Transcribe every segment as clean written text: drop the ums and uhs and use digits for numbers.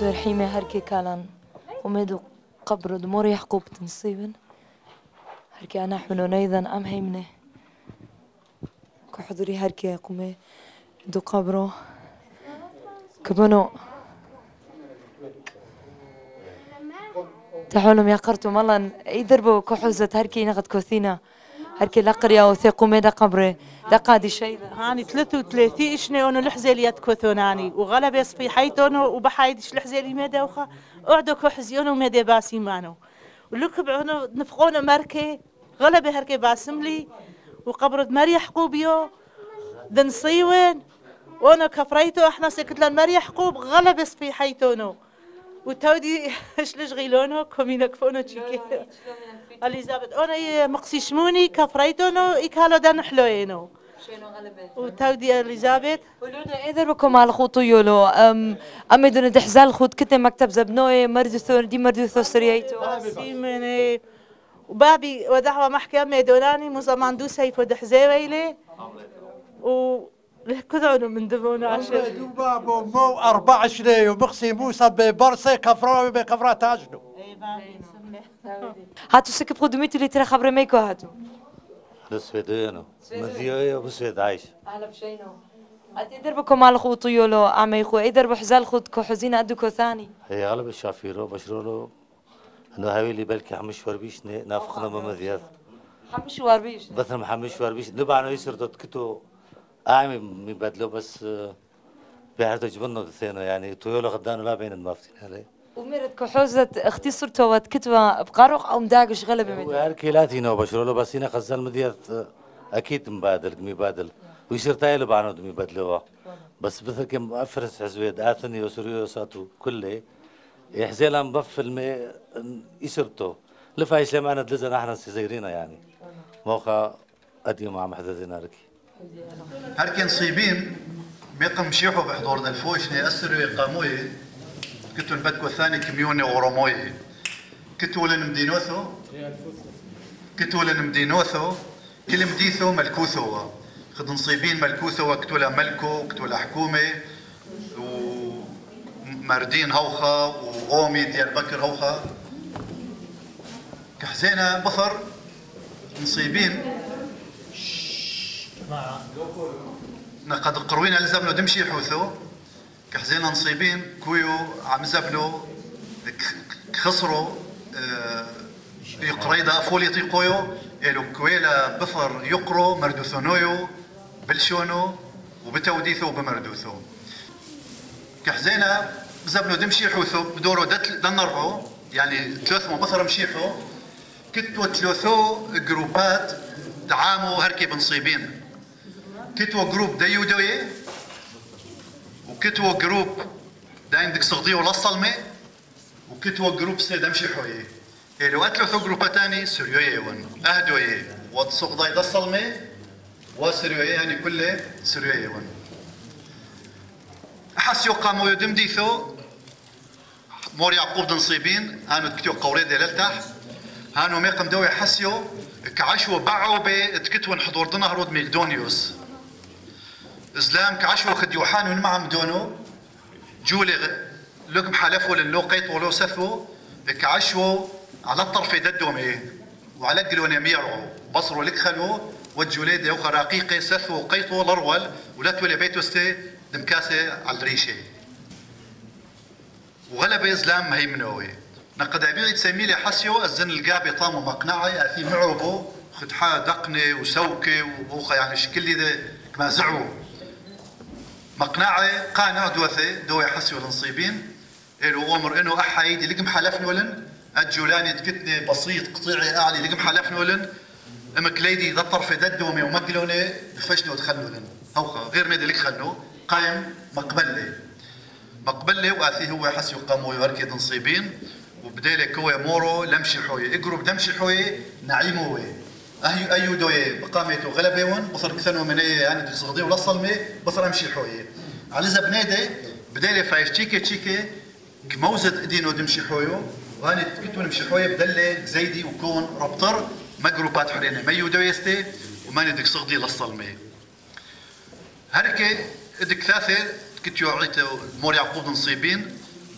كتو الحيمة هركي كالان وميدو قبر دمور يحقوب تنصيبا هركي أنا حمنون أيضا أم هيمنه كحضري هركي قومي دو قبرو كبنو تحولم يا قرتو مالان يدربو كحوزة هركي نغد كوثينا هركي لقريا وثيقو ميدا قبري دقادي شيء هاني 33 إشني أنا لحزيليات كوثوناني وغلب يصفي حيتونو وبحايدش لحزيلي ميدا وخا أعدو كحزيونو ميدا باسي مانو ولكب عنو نفقونو مركي غلب هركي باسملي وقبرد مريح قوبيو دن صيوين وانا كفريتو احنا سكتلان مريح قوب غلب يصفي حيتونو وتودي ايش لشغيلونو كومينا كفونو تشيكي اليزابيث انا مقسيشموني كفريتونو يكالو دان حلوينو شنو غلبت وتودي اليزابيث ولونا اذا بكم على خطو يولو امي دون دحزال خود كتم مكتب زبنوي مردثو دي مردثو سرييتو سيمني وبابي ودعوة محكمة دوناني مزمان دو سيف ودحزي ويلي و كذعونو من دبونا عشر بابو مو 24 ومقسي موسى ببرسي كفراوي بكفرا تاجنو هاتو سكب خدميتو اللي ترى خبر ميكو هاتو السويدينو مزيوية بسويد عايش اهلا بشينو اتي دربكم على خطو يولو عمي خو اي درب حزال خود كو حزينه ادكو ثاني هي غالب الشافيرو بشرولو انه هاويلي بالكي حمش وربيش نافقنا ممذيات حمش واربيش بس محمش وربيش نبعنا يسر تكتو اعمي مبادلو بس بيعرتو جبنو ثينو يعني طيولو غدانو ما بين المافتين عليه ومرت كحوزة اختي صرتو واتكتوا بقارق او مداقش غلبة من وهركي لاتينو بشرولو بس هنا خزال مديات اكيد مبادل ويصير تايلو بعنود مبادلوها بس مثل كم افرس حزويد اثني وسوريو ساتو كله يحزيلا مبفل مي يسرتو لفايش لما انا دلزنا احنا سيزيرينا يعني موخا ادي مع محددنا ركي هركي نصيبين بيقم شيحو بحضور دلفوشني اسروا يقاموي كتو البدكو الثاني كميوني اوروموي كتو لنمدينوثو كل مديثو ملكوثو خد نصيبين ملكوثو وكتولا ملكو كتولا حكومة ومردين هوخا وقومي ديال بكر هوخا كحزينا بصر نصيبين نقد قروينا لزبنو دمشي حوثو كحزينا نصيبين كويو عم زبنو خسروا يقريدا فولي طيقويو إلو كويلا بفر يقرو مردوثونويو بلشونو وبتوديثو وبمردوثو كحزينا بزبنو دمشي حوثو بدورو دنرعو يعني ثلاث بصر مشيحو كتو ثلاثو جروبات دعامو هركي بنصيبين كتو جروب ديو دوي وكتو جروب داين ديك صغدي ولا الصلمي وكتو جروب سيد امشي حوي لو اتلو جروباتاني سوريويه ون اهدويه وتصغدي دا الصلمي وسوريويه يعني كله سوريويه ون احس يقامو يدم ديثو مور يعقوب نصيبين هانو كتو قوري ديالتاح هانو ميقم دوي حسيو كعشو باعوا بتكتون حضور دنهرود ميقدونيوس اسلام كعشو خد يوحان ونمعم دونو جولي لكم حلفوا للو قيط ولو سثو كعشو على الطرف ددهم ايه وعلى قلون يميرعوا بصروا لك خلو والجوليد يوخا رقيقي سثو قيطو لرول ولا تولي بيتو استي دمكاسي على الريشه وغلب اسلام هيمنوي نقد عبيري تسمي لي حسيو الزن القابي طامو مقنعي اثي معربو خدحا دقني وسوكي وبوخا يعني شكل ذا كما زعو مقنعي قانع دوثي دوي حسيو النصيبين إلو أمر إنه أحايدي لقم حلفني ولن الجولاني تكتني بسيط قطيعي أعلي لقم حلفني ولن أما كليدي ذا الطرف ددومي ومقلوني بفشني ودخلني ولن هوخا غير ميدي لك خلنو قايم مقبلي وآثي هو حسيو قاموا يركض نصيبين وبدالي كوي مورو لمشي حوي اقرب دمشي حوي نعيموي ايو دوي بقاميتو غلبيون بصر كثنو من ايه يعني تصغدي ولا صلمي بصر امشي حوي على زبنيدي بدالي فايش تشيكي كموزد ادينو دمشي حويو واني كنتو نمشي حوي بدلي زيدي وكون ربطر مقروبات حريني ميو دويستي وماني ديك صغدي للصلمي هركي ادك ثاثه كنتو عيتو مور يعقوب نصيبين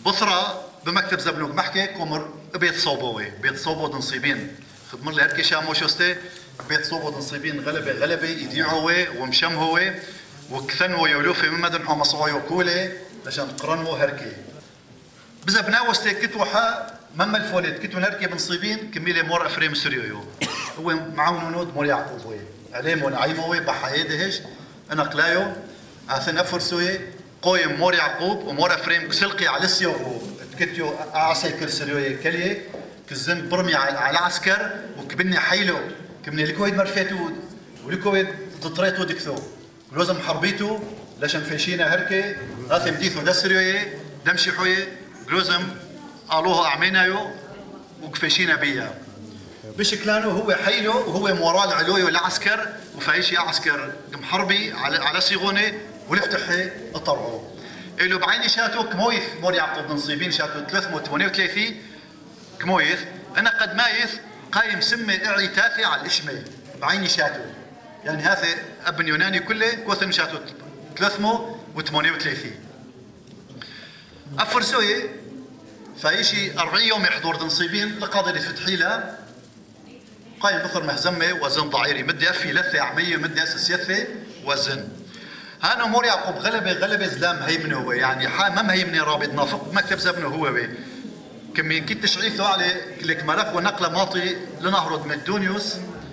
بصرة بمكتب زبنوك محكي كومر بيت صوبوي بيت صوبو دنصيبين خدمر لي هركي شامو شوستي بيت صوبو دنصيبين غلبة يديعوي ومشمهوي وكثنو يولوفي من مدن حوم صوايو كولي لشان قرنو هركي بزبنا وستي كتوحا مما الفوليت كتو نركي بنصيبين كميلي مور افريم سوريو هو معاون نود مور يعقوبوي عليم ونعيموي بحايدهش انا قلايو اثن افرسوي قويم مور يعقوب ومور افريم كسلقي على السيوفو كتيو اعسي كرسريو كليه كزن برمي على عسكر وكبني حيلو كبني الكويت مرفيتو والكويت تطريتو دكثو لازم حربيتو لشان فيشينا هركي غاثم ديثو دسريو دمشي حوي لازم قالوها اعمينايو وكفيشينا بيا بشكلانو هو حيلو وهو مورال علوي العسكر وفايشي عسكر محربي على صيغوني ولفتحي اطرعو إلو بعيني شاتو كمويث مور يعقوب نصيبين شاتو 338 كمويث انا قد مايث قايم سمي اعي تاثي على الاشمي بعيني شاتو يعني هذا ابن يوناني كله كوثن شاتو 338 افرسوي فايشي 40 يوم يحضر نصيبين لقاضي اللي فتحي له قايم بثر مهزمه وزن ضعيري مدي افي لثه عميه مدي اسس يثه وزن هانا مور يعقوب غلبه زلام هيمنه هو يعني ما مهيمنه رابط نافق مكتب زبنه هو بي كمين كنت تشعيثه على كلك مرق ونقله ماطي لنهرد مدونيوس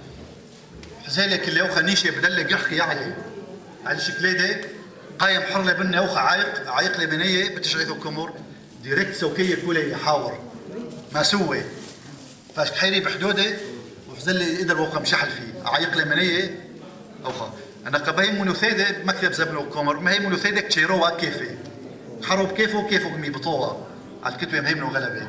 حزالك اللي اوخا نيشي بدلق يحكي عليه على شكليده قايم حرله بني اوخا عايق لبنيه بتشعيثه كمر ديريكت سوكيه كولي يحاور ما سوي فاش حيري بحدوده وحزلي قدر اوخا مشحل فيه عايق لبنيه اوخا انا قبهي منوثيده مكتب زبنه وكومر ما هي منوثيده كشيروا كيفي حرب كيفو مي بطوه على الكتوه مهيمنه وغلبه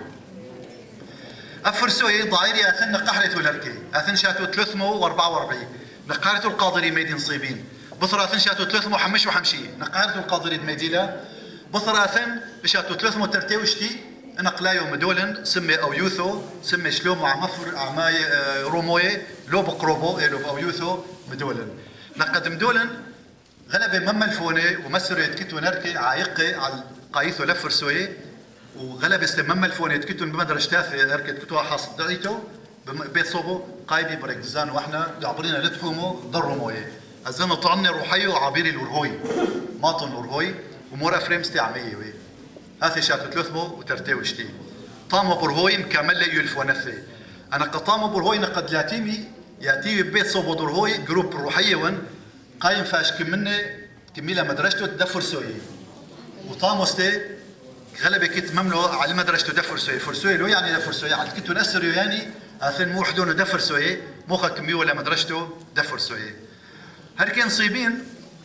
افرسوي ضعيري اثن قحرته لركي اثن شاتو 344 نقارته القاضري ميدين صيبين بصر اثن شاتو 300 حمش وحمشي نقارته القاضري ميديلا بصر اثن شاتو 300 ترتيوشتي انا قلايو مدولن سمي او يوثو سمي شلوم مع مفر اعماي روموي لو بقربو لو او يوثو مدولن نقدم دولن غلبه مما الفوني ومسرو يتكتو نركي عايقي على قايثو لفرسوي وغلب استمم الفوني تكتون بمدرج تاثي اركت كتوها حاصل دعيتو بيت صوبو قايبي بركزان واحنا عبرينا لتحومو ضروا مويه ازنا طعني روحي وعبيري الورهوي ماطن الورهوي ومورا فريم استعميه وي هاثي شاتو 300 وترتيو شتي طامو برهوي مكمل لي يلف ونثي انا قطامو برهوي نقد لاتيمي ياتي بيت صوبو درهوي جروب روحيه ون قايم فاش كمني كميله مدرجته تدفر سوي وطاموستي غلبة كنت مملو على مدرسة دفر فرسوي لو يعني دفر سوي على كنت نسر يعني اثن مو وحدون دفر سوي موخا كميو ولا مدرسته دفر سوي هركي نصيبين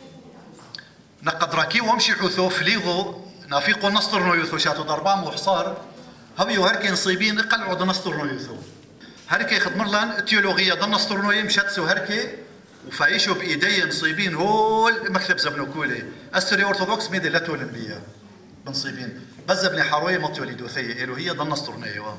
نقد راكي وامشي حوثو فليغو نافيقو نصر نويوثو شاتو ضربان وحصار هبيو هركي نصيبين قلعوا نصر نويوثو هركي خدمرلان تيولوجيا ضل نصر نوي مشاتسو هركي وفايشو بايدي نصيبين هو مكتب زبنوكولي السوري اورثوذكس ميدي لا تولن بيا بنصيبين بزبني حروي مطيولي دوثيه الو هي ضل نصر نيوا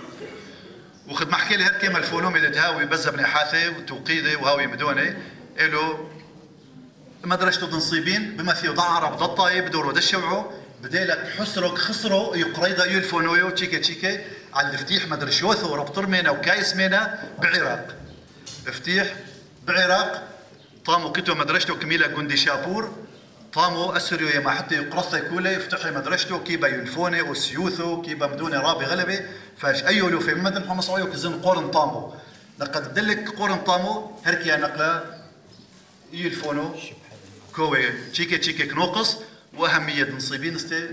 وخد محكي لي هركي مالفونومي لدهاوي بزبني حاثي وتوقيدي وهاوي مدوني الو مدرسته بنصيبين بمثي ضعرب ضطاي بدورو دشوعو بديلك حسرك خسرو يقريضا يلفونويو تشيكي على الفتيح مدرشوث وربطر مينا وكايس مينا بعراق افتيح بعراق طامو كتو مدرسته كميلة جندي شابور طامو اسريو ما حتى يقرص كوله يفتح مدرسته كيبا يلفوني وسيوثو كيبا مدوني رابي غلبه فاش ايولو في مدن حمص عيو كزن قورن طامو لقد دلك قورن طامو هركي نقله يلفونو كوي تشيكي كنوقص واهميه نصيبين استي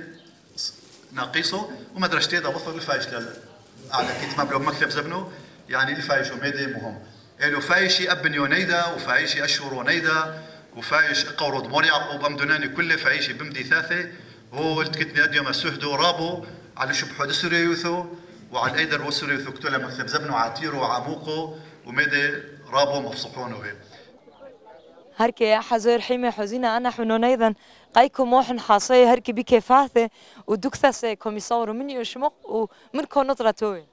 ناقصه ومدرستي دا وصل الفايش على كتاب لو مكتب زبنو يعني الفايش وميدي مهم الو فايشي ابن يونيدا وفايشي اشهر ونيدا وفايش قورد مور يعقوب امدناني كله فايشي بمدي ثاثه هو التكتني اديو ما سهدو رابو على شبحو دسريوثو وعلى ايدر وسريوثو كتولا مكتب زبنو عاتيرو وعموقو وميدي رابو مفصحونه هركي حزير حيمي حزينة أنا حنون أيضا قايكو موحن حاصي هركي بكيفاثة ودكثة كوميسور من يشمق ومن كونطرة توي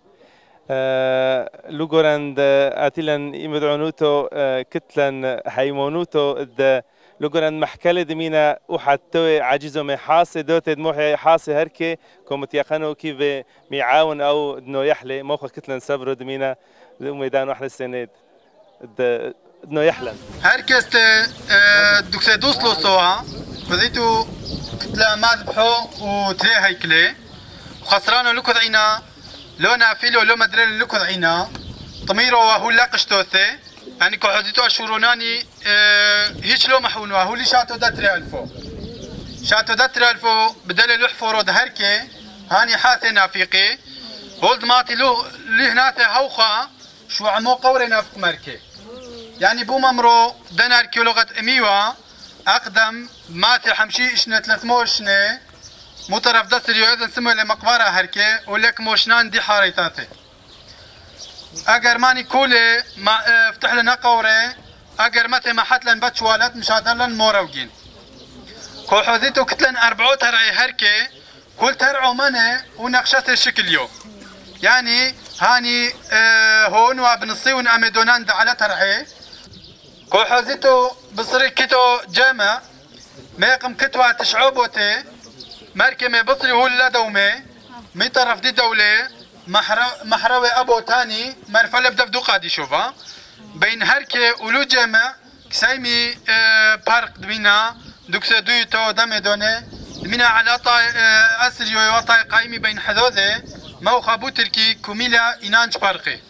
لوغورند اتيلن يمدعونوتو كتلن حيمونوتو لقرن محكلة دمينا وحتى عجزوا من حاسة دوت دموحي حاسة هركي كومت يقنوا كيف ميعاون أو دنو يحلي موخة كتلن صبروا دمينا ميدان وحل السند دنو يحلم هركست دوكسي دوسلو سوا بديتو كتلا مذبحو وتري هيكلي وخسرانو لكو عينا لو نافيلو لو مدري لكو عينا طميرو وهو لاقشتوثي يعني كحديتو اشوروناني هيش لو محونو هو اللي شاتو داتري الفو شاتو داتري الفو بدل لحفو رود هركي هاني حاثي نافيقي ولد ماتي له هناثي هوخا شو عمو قوري نافق مركي يعني بو ممرو دنار كيلوغة اميوة اقدم ماتي حمشي اشنا 300 شنه مو طرف دستريو اذن سمو لمقبرة هركي ولك موشنان دي حاريتاتي اگر ماني كولي ما افتح لنا قوري اگر متى ما حتلن بتشوالات مش هادلن موروجين كو حوزيتو كتلن 4 ترعي هركي كل ترعو منه ونقشت الشكل يو يعني هاني هون وبنصي ونأمدونان دا على ترعي كو حوزيتو بصري كتو جامع ما يقم كتوة تشعوبوتي مركي ما بصري هو لا دومي مي طرف دي دولة محروي ابو تاني مرفلة بدفدو قادي شوفا بين هركي ولو جامع كسايمي بارك دمينا دوكسا دويتو دمي دوني دمينا على طاي اسريو وطاي قايمي بين حذوذي موخا بو تركي كوميلا إنانش بارقي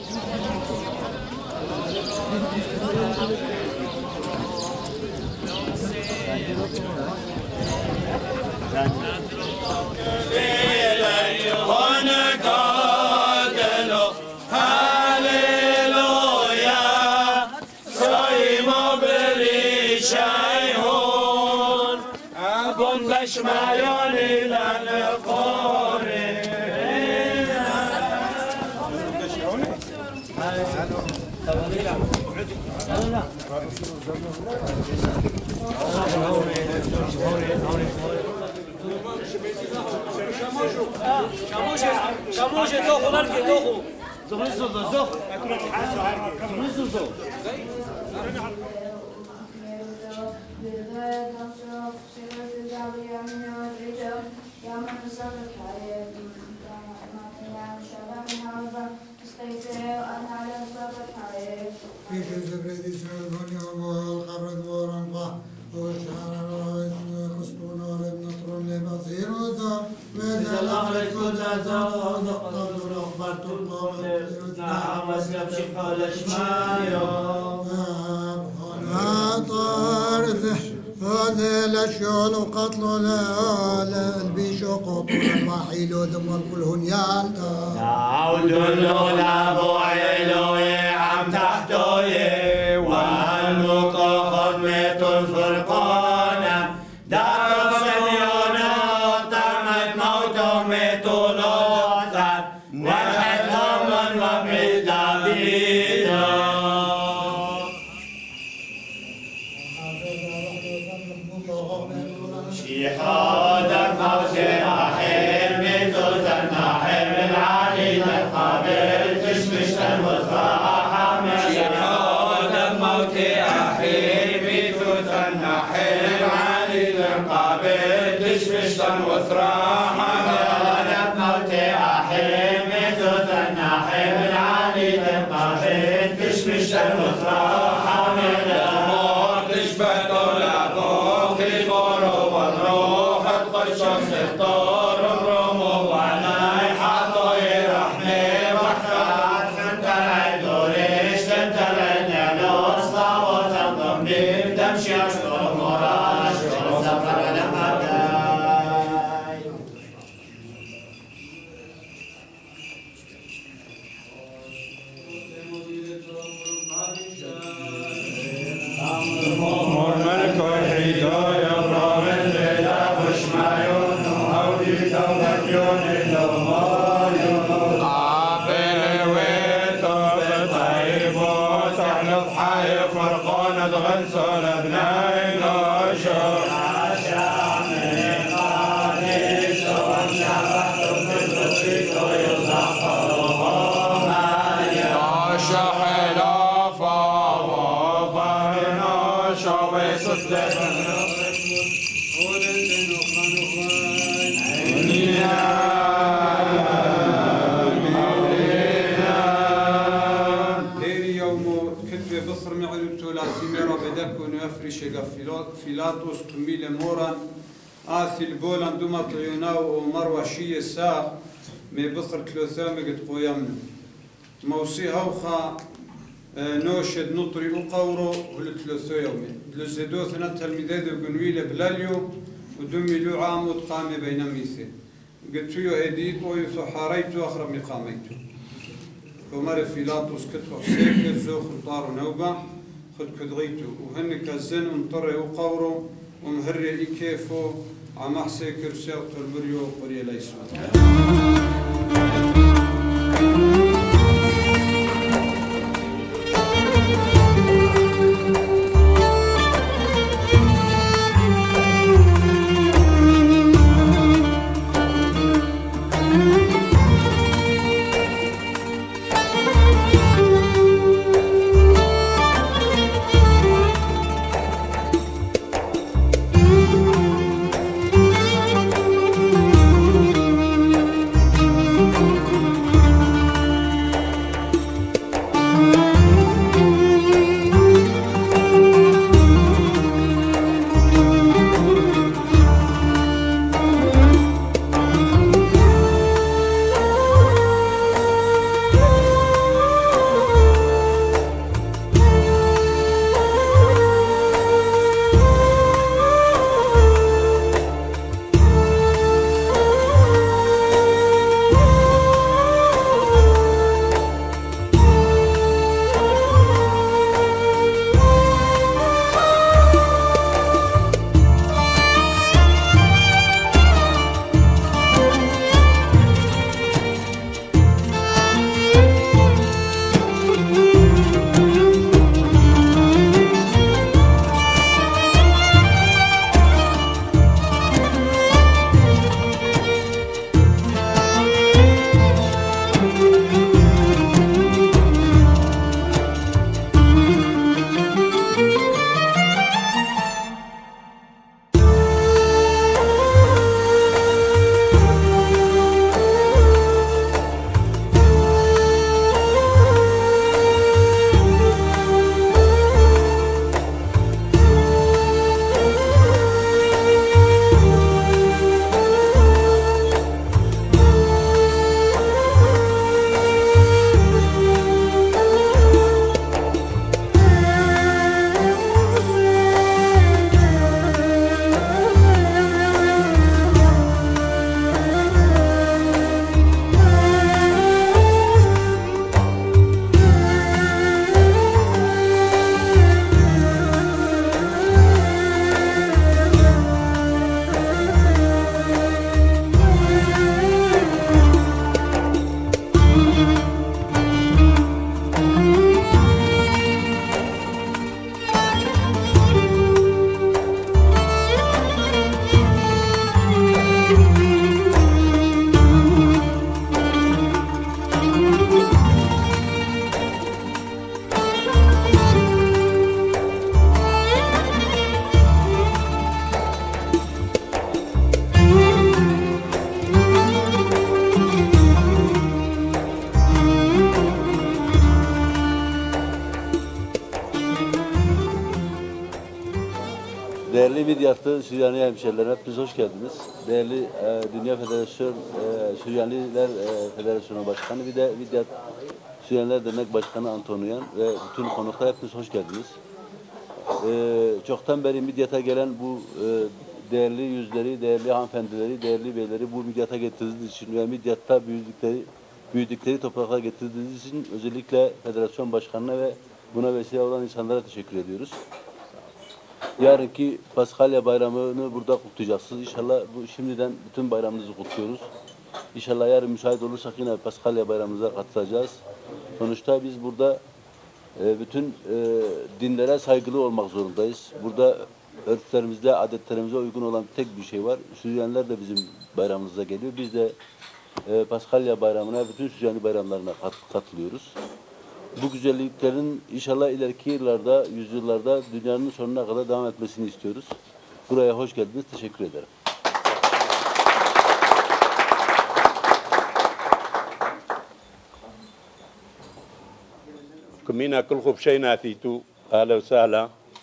شاموشة توخو مركي توخو زغنزو زغ زغنزو في زبريد إسرائيل بني والقرد ورنقه والشعر خصبون ولم نطر لبصير ودار وإذا الأخرج كل زال نقض رغبت القوم نعم واسلم شفا الأشمايو طارث هذا الأشياء وقتل البيش وقتل الوحيد ودم الكل هنيان عود اللولا بوعيلوي عم تحتوي والمقا خدمة الفرقان دار السبيانة طعمت موت ميتولوثا وحد أمن وبعيد عبيدا شيحادك موت أحير ميتوثا نحير العلي القابل تشمش المصباح شيحادك موت أحير ميتوثا نحير العلي القابل تشمش المصباح شيحادك موت أحير ميتوثا نحير العلي القابل تشمش المصباح فيلاطوس كميل موران آثل بولان دوما طيوناو ومروة شي الساق مي بصر ثلاثة قد قويمنا موصي هوخا نوشد نطري وقورو ولثلاثة يومين دلزدو ثنا تلميذات وقنويل بلاليو ودمي لو عام وتقامي بين ميثين قلت يو هديت ويثو حاريتو أخرب مقاميتو ومر فيلاطوس كتلو سيكر زوخ طار نوبة خد كدغيتو وهن كزن ومطري وقورو ومهري إكيفو عم حسيكر سيغت المريو قرية ليسو Değerli Midyatlı Süryani hemşehriler, hepiniz hoş geldiniz. Değerli Dünya Federasyon Süryaniler Federasyonu Başkanı, bir de Midyat Süryaniler Dernek Başkanı Antoniyan ve bütün konuklar, hepiniz hoş geldiniz. Çoktan beri Midyat'a gelen bu değerli yüzleri, değerli hanımefendileri, değerli beyleri bu Midyat'a getirdiğiniz için ve Midyat'ta büyüdükleri topraklara getirdiğiniz için özellikle Federasyon Başkanı'na ve buna vesile olan insanlara teşekkür ediyoruz. Yarınki Paskalya bayramını burada kutlayacaksınız. İnşallah şimdiden bütün bayramınızı kutluyoruz. İnşallah yarın müsait olursak yine Paskalya bayramımıza katılacağız. Sonuçta biz burada bütün dinlere saygılı olmak zorundayız. Burada örflerimizde, adetlerimize uygun olan tek bir şey var. Süryaniler de bizim bayramımıza geliyor. Biz de Paskalya bayramına, bütün Süryani bayramlarına katılıyoruz. Bu güzelliklerin inşallah ileriki yıllarda, yüzyıllarda dünyanın sonuna kadar devam etmesini istiyoruz. Buraya hoş geldiniz. Teşekkür ederim. كمينا كلكم بشينا اثيتو اهلا وسهلا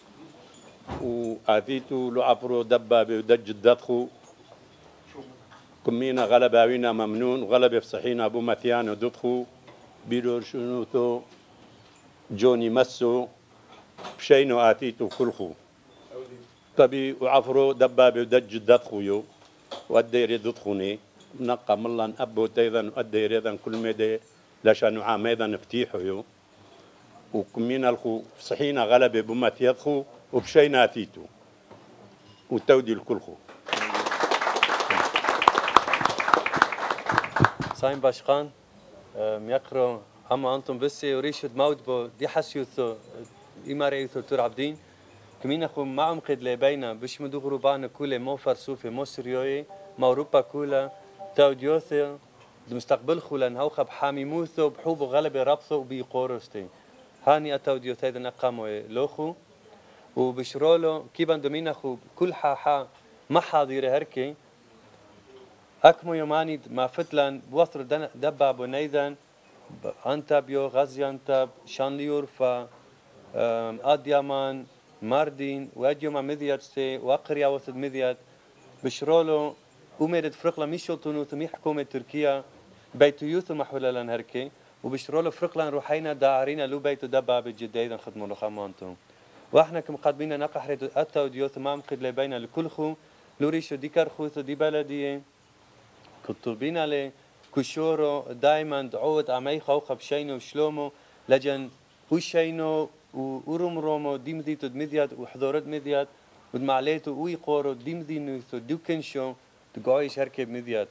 واثيتو لعفرو دبابه ودج الددخو كمينا غلباوينا ممنون وغلبه فصحينا ابو مثيان وددخو بيرور شنوثو جوني مسو بشينو اثيتو كلخو طبي وعفرو دبابه ودج الددخو يو والدير ددخوني نقى ملان ابو تيذن والدير اذن كل مدى لشان عام ايضا افتيحو يو وكمينا الخو صحينا غلبة بمت يدخو وبشينا ثيتو وتودي الكلخو. Sayın Başkan, ميقرو أما أنتم بس وريشد موت بو دي حسيوثو إمارة يوثو تور عبدين كمينا خو معهم قد لبينا بش مدو غروبانا كولة مو فرسوفي مو سريوي مو أوروبا كولة توديوثو المستقبل خولا نهوخا بحامي موثو بحوبو غلبة ربثو وبيقورستي هاني أتوديو تايدا نقامو لوخو وبشرولو كيبان دومينا خو كل حاحا ما حاضر هركي أكمو يوماني ما فتلان بوثر دبا بنيدان أنتابيو غازي أنتاب شانليور فا أديامان ماردين وأديوما مذيات سي وأقريا وثد مذيات بشرولو أميرت فرقلا ميشو تونوث مي حكومة تركيا بيتو يوث المحولة هركي وبشرولو فرقلان روحينا داعرينا لو بيتو دبا بالجديد خدموا له خامانتو واحنا كم قادمين نقح ريتو اتا وديوث مام قد لبينا لكلخو لوريشو ديكار خوثو دي بلديه كتبين عليه كشورو دايما دعوت عمي خوخه بشينو وشلومو لجن وشينو وروم رومو ديمديتو دمديات وحضورت مديات ودمعليتو ويقورو ديمدينوثو دوكنشو تقعي شركه بمديات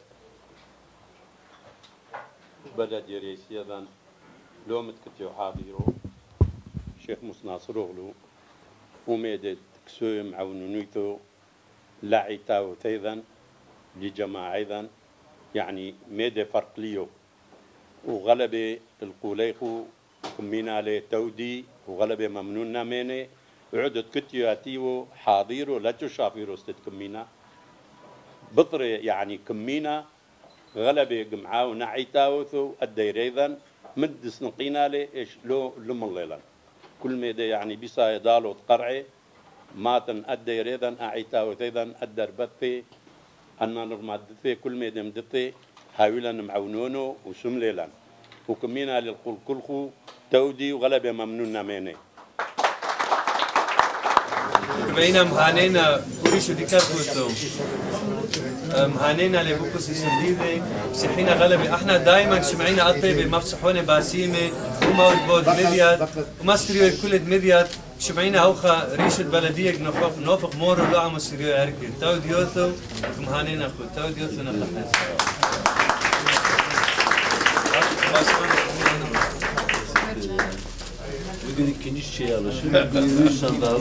بلد يريسي اذن لومت كتيو حاضرو شيخ مصناصر اغلو وميدت كسوي معونونيتو لعيتاو تيذن لجماعة ايضا يعني ميدي فرق ليو وغلبة القوليخو كمينا عليه تودي وغلبة ممنوننا ميني وعدت كتيو اتيو حاضرو لا تشافيرو ستت كمينا بطري يعني كمينا غلبة جمعة ونعيتاوثو الدير أيضا مد سنقينا لي إيش لو الليلا كل ميدا يعني بيسا يدالو تقرعي ماتن الدير أيضا أعيتاوث أيضا الدر بثي أنا نرمادثي كل ميدا مدثي هاولا معونونو وسم ليلا وكمينا للقول كلخو تودي وغلبة ممنوننا ميني كمينا مهانينا وريشو ديكار خوثو مهانينا لبوكس السنديدي مسيحينا غلبي احنا دائما شمعينا الطيبه مفسحونه باسيمه وموت بود مديات وماستريو كل مديات شمعينا هوخا ريش البلديه نوفق مورو لو عم سريو اركي تو ديوثو مهانينا خو تو ديوثو نخلص Bugün ikinci şey alışıyor. Bir sandal,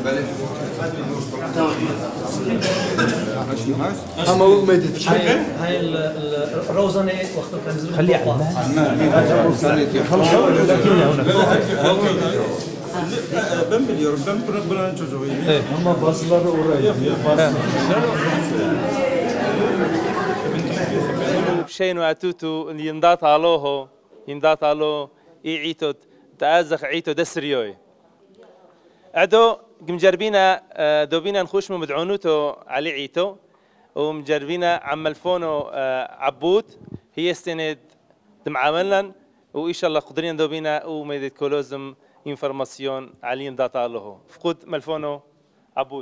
هاي الروزنه وقت كان خليها هم بصلر بشينو اتوتو يندات علوه يندات علو يعيتو تازخ عيتو دسريوي عدو مجربينا دوبينا نخوش مدعونوتو علي عيتو ومجربينا عملفونو عبود هي استند دمعاملن وإن شاء الله قدرين دوبينا وميدت كولوزم انفورماسيون عليهم داتا له فقود ملفونو عبود.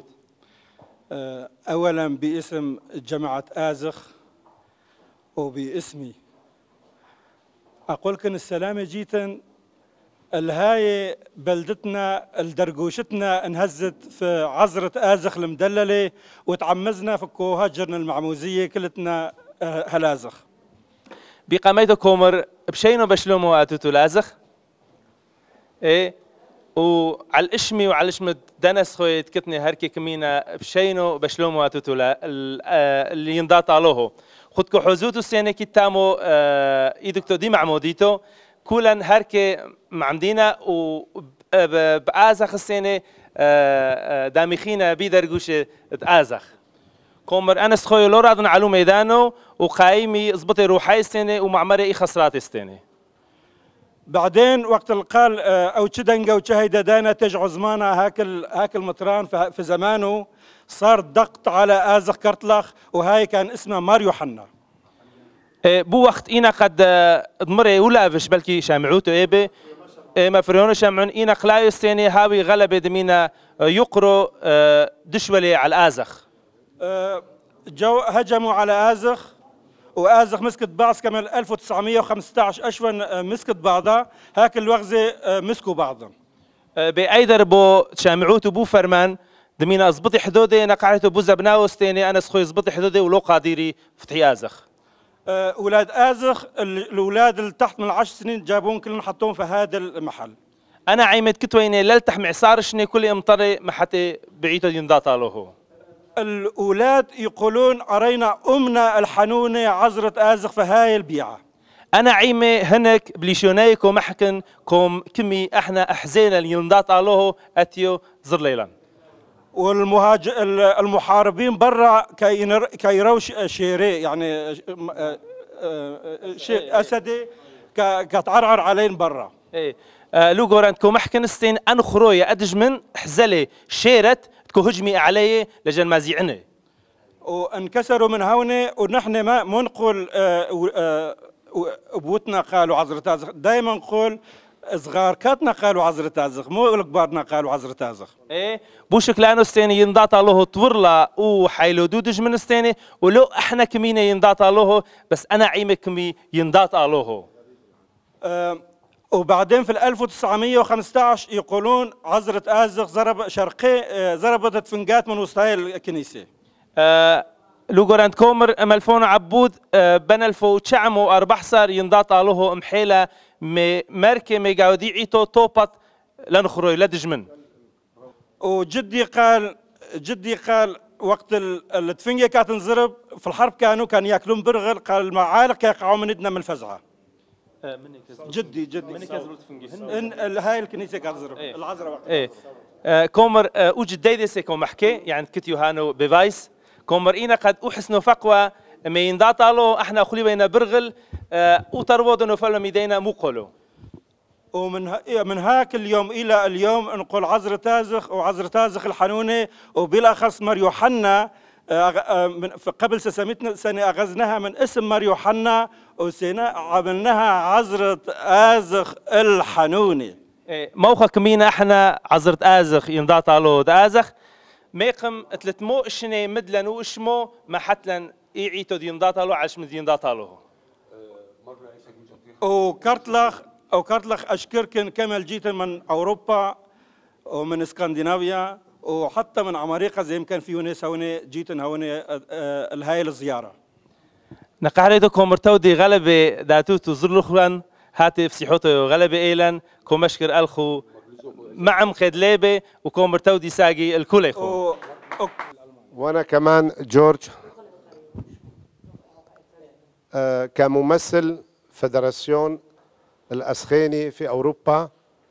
أولا باسم جامعة آزخ وباسمي أقول لكم السلامة جيتن الهاي بلدتنا الدرقوشتنا انهزت في عزرة آزخ المدللة وتعمزنا في كوهاجرنا المعموزية كلتنا هلازخ بقاميتو كومر بشينو بشلومو اتوتو لازخ ايه وعلى الاشمي وعلى الاشمد دنس خويت كتني هركي كمينا بشينو بشلومو اتوتو اللي ينضاط علوه خدكو حوزوتو السنة كتامو ايدكتو دي معموديتو كولا هركي معمدينا وبآزخ السنة دامخينا بيدرقوش آزخ كومر أنا سخوي لورادن علو ميدانو وقايمي زبطي روحي السنة ومعمري خسرات السنة بعدين وقت القال او تشدنجا وشهيدا دانا تجع زمانا هاك المطران في زمانه صار ضغط على آزخ كرتلخ وهاي كان اسمه ماريو حنا بو وقت إنا قد ضمري ولا فيش بلكي شامعوتو إيبي ما فريونو شامعون إنا قلايو السنة هاوي غلبة دمينا يقرو دشولي على آزخ جو هجموا على آزخ وآزخ مسكت بعض كمان 1915 أشون مسكت بعضها هاك الوغزة مسكوا بعضهم بأيدر بو شامعوتو بو فرمان دمينا أزبطي حدودي نقعتو بو زبناو ستيني أنا سخوي أزبطي حدودي ولو قاديري فتحي آزخ أولاد آزخ الأولاد اللي تحت من 10 سنين جابون كلهم حطوهم في هذا المحل أنا عيمت كتويني للتح معصار شني كل امطري ما حتى بعيتو ينضاطا له الأولاد يقولون أرينا أمنا الحنونة عزرة آزخ في هاي البيعة أنا عيمة هنك بليشونيكو محكن كوم كمي إحنا أحزينا اللي ينضاطا له أتيو زر ليلا المحاربين برا كيروا شيري يعني شيء أسدي كتعرعر علين برا إيه لو قرانتكو محكن استين أنخرويا أدج من حزلي شيرت تكو هجمي علي لجن مازيعني وانكسروا من هون ونحن ما نقول ابوتنا قالوا عزرة آزخ دائما نقول صغار كاتنا قالوا عزرة آزخ مو الكبارنا قالوا عزرة آزخ ايه بوشك لانو استيني ينضاط له طورلا وحيلو دودج من استيني ولو احنا كمينا ينضاط له بس انا عيمك كمي ينضاط له وبعدين في 1915 يقولون عزرة آزخ ضرب شرقي ضربت فنجات من وسط هاي الكنيسة لو قرانت كومر ملفون عبود بنلفو تشعمو أربح صار ينضاط له محيلة مركي ميقاودي عيتو توبط لنخروي لدجمن وجدي قال وقت التفنجة كانت تنضرب في الحرب كان ياكلون برغل قال المعالق يقعوا من يدنا من الفزعة جدي من هاي الكنيسة كانت تنضرب العذراء وقت كومر وجد ديدسي كوم محكي يعني كتيو هانو بفايس كومر إنا قد أحسنوا فقوة ما ينداطا له احنا خلي بينا برغل وتروض نفل ميدينا مقولو ومن هاك اليوم الى اليوم نقول عزرة آزخ وعزرة آزخ الحنونة وبالاخص مريو حنا قبل 600 سنة اخذناها من اسم مريو حنا وسنة عملناها عزرة آزخ الحنونة موخا كمينا احنا عزرة آزخ ينداطا له آزخ ميقم تلتمو اشني مدلن واشمو ما حتلن يعيتو ينضاطا له عاش من ينضاطا له وكرتلخ أشكركن كمل جيت من أوروبا ومن اسكندنافيا وحتى من أمريكا زي ما كان في ناس هون جيتن هون الهاي الزيارة. نقاريدو كومرتودي غلبة داتوتو زرلخلان هاتف سيحوتو غلبة إيلان كومشكر ألخو معم خدليبه وكومر تودي ساقي الكل يخو. وانا كمان جورج كممثل فدراسيون الأسخيني في أوروبا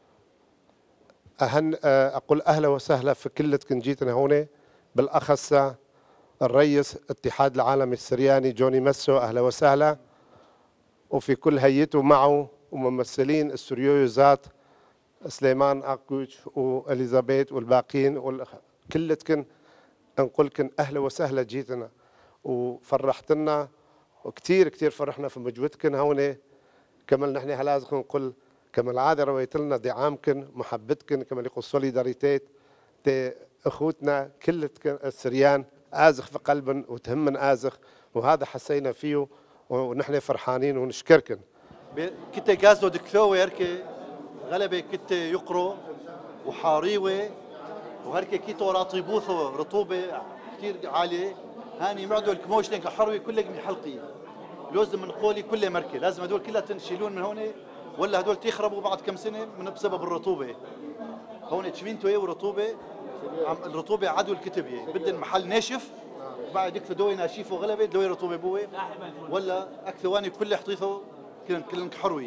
أقول أهلا وسهلا في كلتكن جيتنا هون، بالأخص الرئيس الاتحاد العالمي السرياني جوني مسو أهلا وسهلا، وفي كل هيئته معه وممثلين السوريوزات سليمان أقوش وإليزابيث والباقين كلتكن نقولكن أهلا وسهلا جيتنا وفرحتنا وكثير كثير فرحنا في مجهودكن هون. كمان نحن لازم نقول كما العاده رويت لنا دعامكن محبتكن كما يقول سوليداريتيت تي اخوتنا كلتكن السريان ازخ في قلبن وتهمن ازخ، وهذا حسينا فيه ونحن فرحانين ونشكركن. كنت جازو دكتوي هركي غلبه كنت يقرو وحاريوه وهركي كيتو راطيبوثو رطوبه كثير عاليه هاني معدو الكموشتين كحروي كلك من حلقي لازم من قولي كله مركي لازم هدول كلها تنشيلون من هون ولا هدول تيخربوا بعد كم سنه من بسبب الرطوبه. هون تشمينتو ايه ورطوبه الرطوبه عدو الكتبيه بدن محل ناشف بعد يكفي دوي ناشيف وغلبه دوي رطوبه بوه ولا اكثواني كل حطيثه كلن كحروي.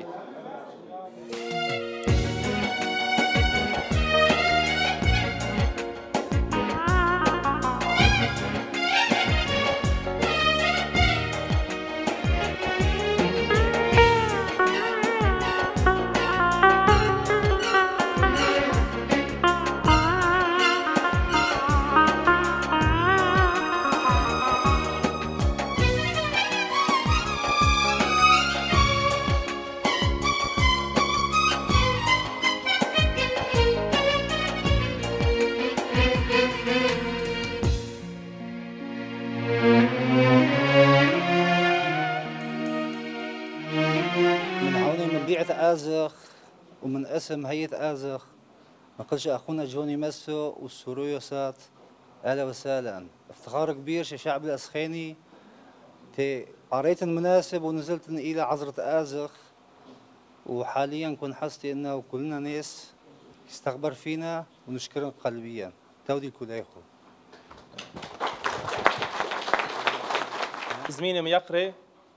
آزخ ومن اسم هيئة آزخ نقولش أخونا جوني مسو والسوريوسات أهلا وسهلا. افتخار كبير شعب الأسخيني قريت المناسب ونزلت إلى عذرة آزخ، وحاليا كن حستي إنه كلنا ناس يستخبر فينا ونشكرهم قلبيا. تودي كليخو زميني ميقري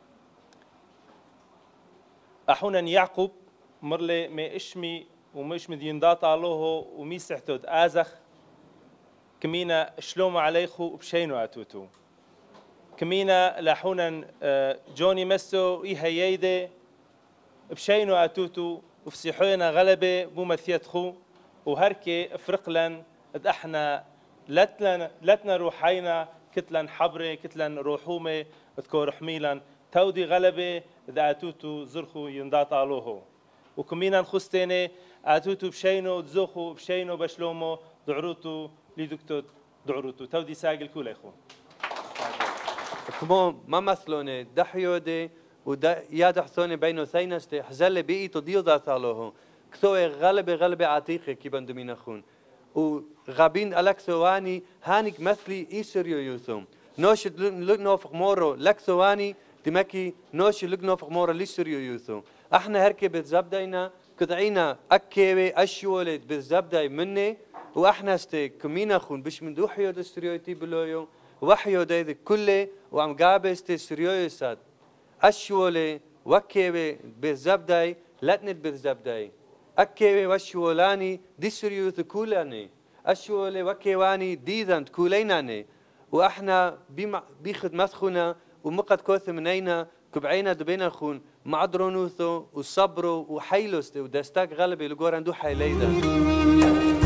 أحونا يعقوب مرلي ما إشمي ومش مديندات الله ومي سحتود آزخ كمينا شلوم عليخو بشينو أتوتو كمينا لحونا جوني مسو إيهييدي بشينو أتوتو وفسيحونا غلبة بومثيت خو وهركي فرقلن احنا لتنا روحينا كتلن حبري كتلن روحومي تكور حميلا تودي غلبة إذا أتوتو زرخو يندات علوه وكمينا نخستيني أتوتو بشينو تزوخو بشينو بشلومو دعروتو لدكتور دعروتو تودي ساقل كولا يخو كمو ما مثلوني دحيودي ويا دحثوني بينو ثينستي حزل بيئتو ديو ذات علوه كثوي غلبة عتيقة كي بندمين أخون وغابين ألكثواني هانيك مثلي إيسريو يوثوم نوشد لقنوفق مورو لكثواني دمكي نوشي لقنوفق مورو ليسريو يوثوم احنا هركي بالزبدينا كدعينا أكيوي أشيولي بالزبدي مني واحنا استي كمينا خون بش من دوحيو دستريوتي بلويو وحيو دايد كله وعم قابستي سريويسات أشيولي وكيوي بالزبدي لتنت بالزبدي أكيوي وشيولاني دي سريوث كولاني أشيولي وكيواني ديدان كوليناني واحنا بخدمتخونا ومقد كوث منينا كبعينا دبينا خون مع درونوثو وصبرو وحيلوستي ودستاك غلبي لقوران دو حيليدا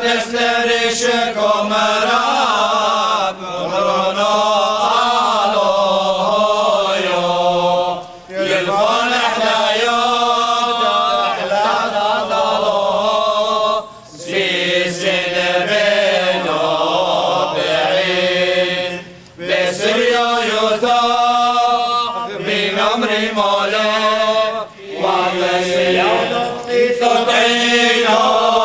تسترشكم رب قرنا علوه يلفون احلى يوم احلى ضلوه سيسل بينه بعيد بسريو يثاق بنمر مولاه وفسيو تطعينه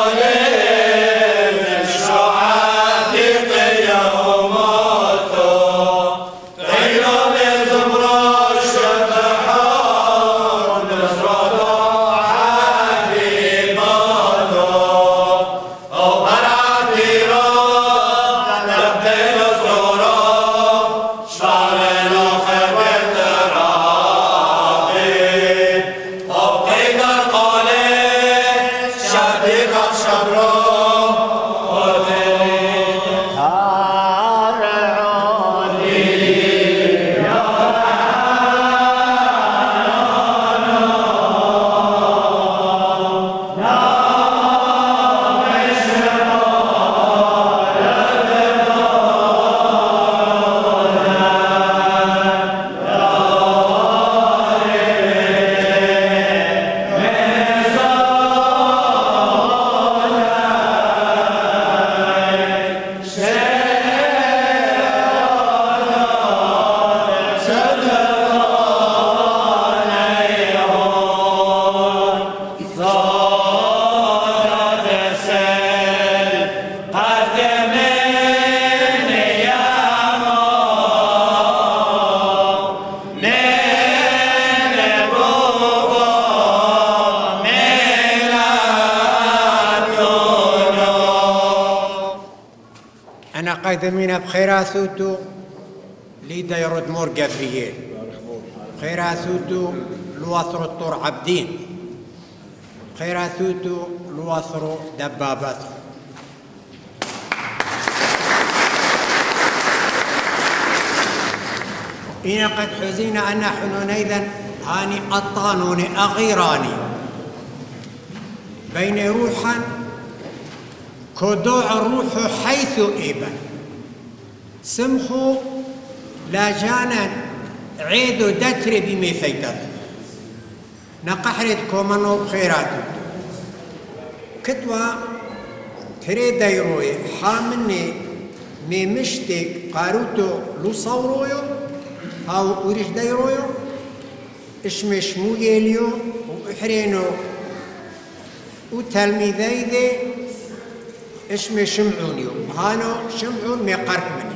أنا قادمين بخيراثوتو ليدا يرد مور قبريين خيراثوتو لواثرو الطور عبدين خيراثوتو لواثرو دبابات إنا قد حزينا أن حنون أيضا هاني أطانوني أغيراني بين روحا كدوع الروح حيث إبن سمخوا لا جانا عيدو دتري بمثيتر نقحرت كومنو بخيراتو كتوا تري دايروي حامني ميمشتك قاروتو لو صورويو هاو أوريش دايرويو اشمش مو يليو وإحرينو وتلميذي ذي اسمي شمعونيو هانو شمعون ميقرب مني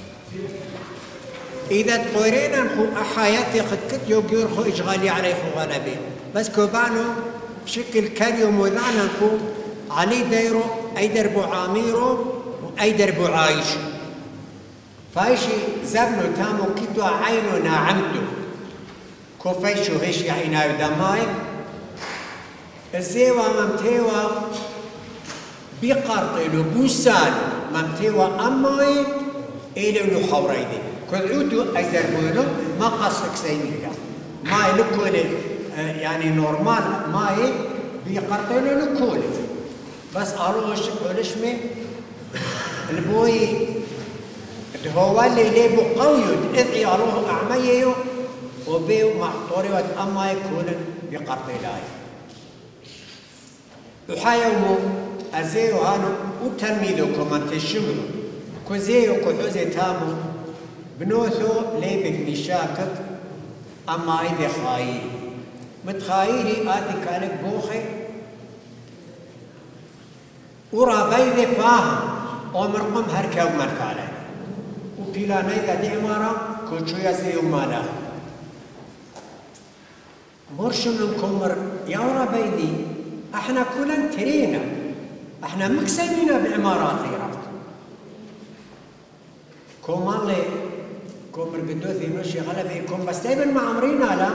إذا تقولين أنخو أحياتي قد كت يوغير خو إشغالي عليه خو غلبي بس كوبانو بشكل كاريو موذان أنخو علي دايرو أي دربو عاميرو وأي دربو عايش فايشي زبنو تامو كتو عينو ناعمتو كوفيشو هيش يعينايو دماي الزيوة ممتيوة بقرطلو بوسان ممتيوة أماي إلو لو حوريدي كذعوتو أيدر بولو ما قصك سيميكا ماي لكولي يعني نورمال ماي بقرطلو لكولي بس أروش ولشمي البوي هو اللي ليبو قويود إذ يالوه أعمييو وبيو معطوري وتأماي كولن بقرطلاي وحايومو أزيو هانو وتلميذكم أنت الشمل كزيو كحوزي تامو بنوثو ليبك نشاكت أما إيدي خايري متخايري آذي كانك بوخي ورابيدي فاهم ومرقم هركا ومرفالي وبلا نيدا دي عمارة كوشو يزيو مالا مرشم لكمر يا رابيدي احنا كلنا ترينا احنا مكسبين بعمارات رفت كومالي كومر قدوثي مشي غلبي كوم بس تايبن مع عمرينا لا